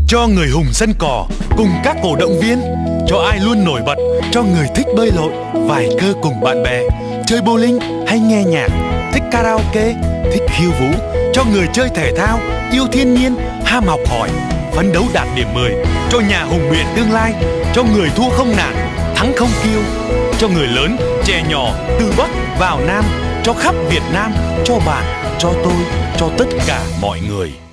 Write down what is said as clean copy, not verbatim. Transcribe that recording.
cho người hùng sân cỏ cùng các cổ động viên, cho ai luôn nổi bật, cho người thích bơi lội, vài cơ cùng bạn bè, chơi bowling hay nghe nhạc, thích karaoke, thích khiêu vũ, cho người chơi thể thao, yêu thiên nhiên, ham học hỏi, phấn đấu đạt điểm 10, cho nhà hùng biện tương lai, cho người thua không nản, thắng không kiêu, cho người lớn, trẻ nhỏ, từ Bắc vào Nam, cho khắp Việt Nam, cho bạn, cho tôi, cho tất cả mọi người.